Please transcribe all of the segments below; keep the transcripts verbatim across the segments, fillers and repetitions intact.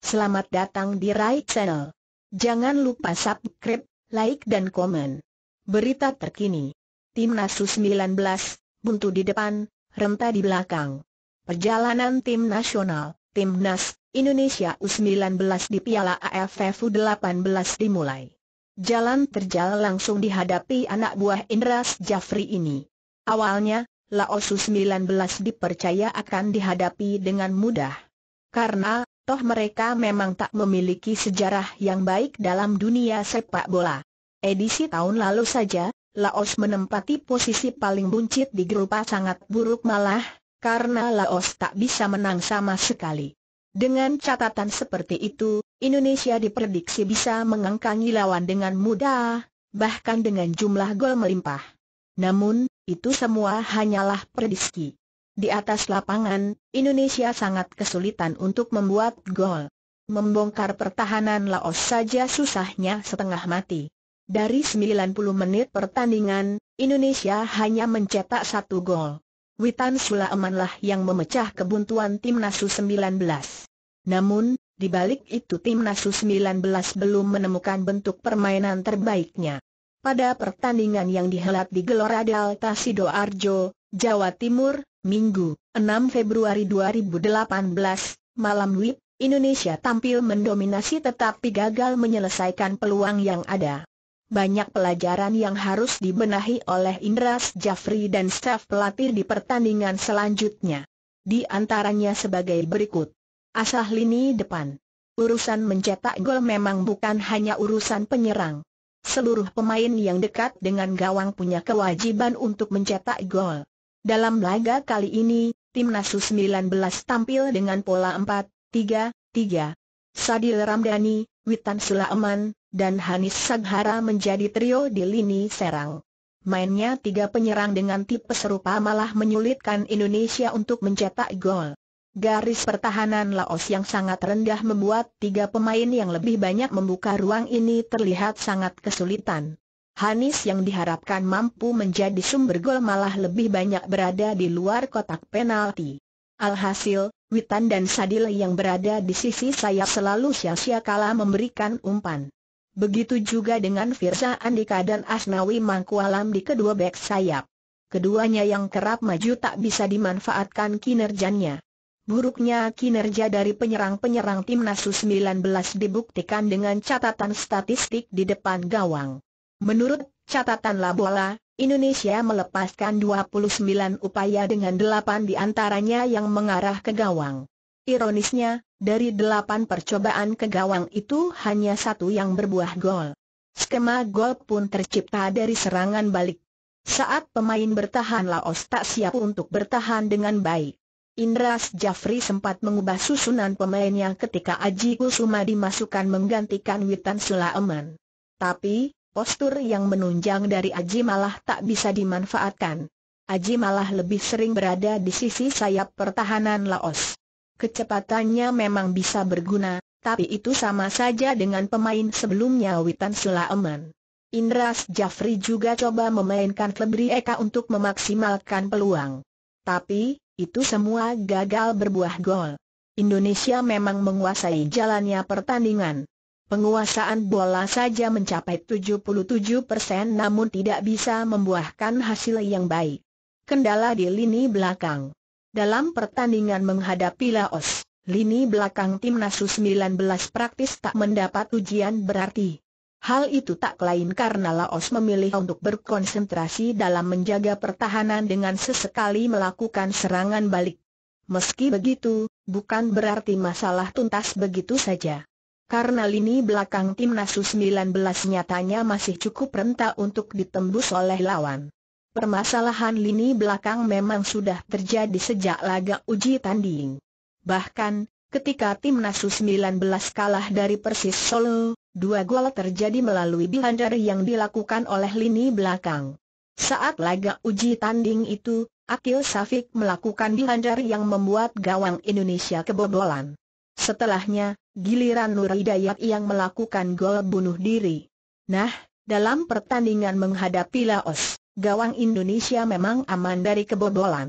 selamat datang di Rai Channel. Jangan lupa subscribe, like dan komen. Berita terkini. Timnas U sembilan belas, buntu di depan, renta di belakang. Perjalanan tim nasional, Timnas Indonesia U sembilan belas di Piala A F F U delapan belas dimulai. Jalan terjal langsung dihadapi anak buah Indra Syafri ini. Awalnya, Laos U sembilan belas dipercaya akan dihadapi dengan mudah. Karena, toh mereka memang tak memiliki sejarah yang baik dalam dunia sepak bola. Edisi tahun lalu saja, Laos menempati posisi paling buncit di grup A, sangat buruk malah, karena Laos tak bisa menang sama sekali. Dengan catatan seperti itu, Indonesia diprediksi bisa mengangkangi lawan dengan mudah, bahkan dengan jumlah gol melimpah. Namun, itu semua hanyalah prediksi. Di atas lapangan, Indonesia sangat kesulitan untuk membuat gol. Membongkar pertahanan Laos saja susahnya setengah mati. Dari sembilan puluh menit pertandingan, Indonesia hanya mencetak satu gol. Witan Sulaiman lah yang memecah kebuntuan Timnas U sembilan belas. Namun, di balik itu Timnas U sembilan belas belum menemukan bentuk permainan terbaiknya. Pada pertandingan yang dihelat di Gelora Delta Sidoarjo, Jawa Timur, Minggu, enam Februari dua ribu delapan belas, malam W I B, Indonesia tampil mendominasi tetapi gagal menyelesaikan peluang yang ada. Banyak pelajaran yang harus dibenahi oleh Indra Syafri dan staf pelatih di pertandingan selanjutnya. Di antaranya sebagai berikut. Asah lini depan. Urusan mencetak gol memang bukan hanya urusan penyerang. Seluruh pemain yang dekat dengan gawang punya kewajiban untuk mencetak gol. Dalam laga kali ini, Timnas U sembilan belas tampil dengan pola empat tiga tiga. Sadil Ramdhani, Witan Sulaiman, dan Hanis Saghara menjadi trio di lini serang. Mainnya tiga penyerang dengan tipe serupa malah menyulitkan Indonesia untuk mencetak gol. Garis pertahanan Laos yang sangat rendah membuat tiga pemain yang lebih banyak membuka ruang ini terlihat sangat kesulitan. Hanis yang diharapkan mampu menjadi sumber gol malah lebih banyak berada di luar kotak penalti. Alhasil, Witan dan Sadil yang berada di sisi sayap selalu sia-sia kalah memberikan umpan. Begitu juga dengan Firza Andika dan Asnawi Mangkualam di kedua bek sayap. Keduanya yang kerap maju tak bisa dimanfaatkan kinerjanya. Buruknya kinerja dari penyerang-penyerang Timnas U sembilan belas dibuktikan dengan catatan statistik di depan gawang. Menurut catatan Labola, Indonesia melepaskan dua puluh sembilan upaya dengan delapan di antaranya yang mengarah ke gawang. Ironisnya, dari delapan percobaan ke gawang itu hanya satu yang berbuah gol. Skema gol pun tercipta dari serangan balik. Saat pemain bertahan Laos tak siap untuk bertahan dengan baik. Indra Syafri sempat mengubah susunan pemainnya ketika Aji Kusuma dimasukkan menggantikan Witan Sulaiman. Tapi, postur yang menunjang dari Aji malah tak bisa dimanfaatkan. Aji malah lebih sering berada di sisi sayap pertahanan Laos. Kecepatannya memang bisa berguna, tapi itu sama saja dengan pemain sebelumnya Witan Sulaiman. Indra Syafri juga coba memainkan Febri Eka untuk memaksimalkan peluang. Tapi, itu semua gagal berbuah gol. Indonesia memang menguasai jalannya pertandingan. Penguasaan bola saja mencapai tujuh puluh tujuh persen namun tidak bisa membuahkan hasil yang baik. Kendala di lini belakang. Dalam pertandingan menghadapi Laos, lini belakang Timnas U sembilan belas praktis tak mendapat ujian berarti. Hal itu tak lain karena Laos memilih untuk berkonsentrasi dalam menjaga pertahanan dengan sesekali melakukan serangan balik. Meski begitu, bukan berarti masalah tuntas begitu saja. Karena lini belakang Timnas U sembilan belas nyatanya masih cukup rentan untuk ditembus oleh lawan. Permasalahan lini belakang memang sudah terjadi sejak laga uji tanding. Bahkan, ketika Timnas U sembilan belas kalah dari Persis Solo, dua gol terjadi melalui blunder yang dilakukan oleh lini belakang. Saat laga uji tanding itu, Akil Safik melakukan blunder yang membuat gawang Indonesia kebobolan. Setelahnya, giliran Nur Hidayat yang melakukan gol bunuh diri. Nah, dalam pertandingan menghadapi Laos, gawang Indonesia memang aman dari kebobolan.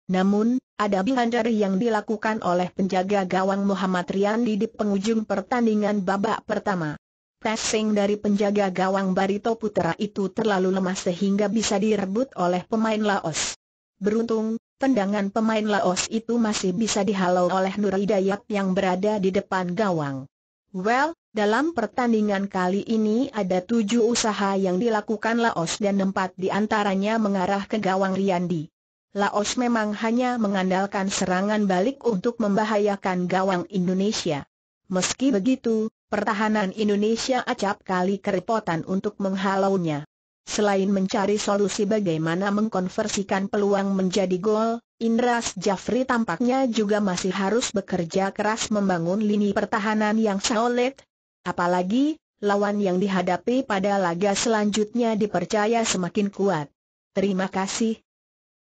Namun, ada blunder yang dilakukan oleh penjaga gawang Muhammad Riyandi di penghujung pertandingan babak pertama. Passing dari penjaga gawang Barito Putra itu terlalu lemah sehingga bisa direbut oleh pemain Laos. Beruntung, tendangan pemain Laos itu masih bisa dihalau oleh Nur Hidayat yang berada di depan gawang. Well, dalam pertandingan kali ini ada tujuh usaha yang dilakukan Laos dan empat di antaranya mengarah ke gawang Riyandi. Laos memang hanya mengandalkan serangan balik untuk membahayakan gawang Indonesia. Meski begitu, pertahanan Indonesia acap kali kerepotan untuk menghalaunya. Selain mencari solusi bagaimana mengkonversikan peluang menjadi gol, Indras Jafri tampaknya juga masih harus bekerja keras membangun lini pertahanan yang solid. Apalagi, lawan yang dihadapi pada laga selanjutnya dipercaya semakin kuat. Terima kasih,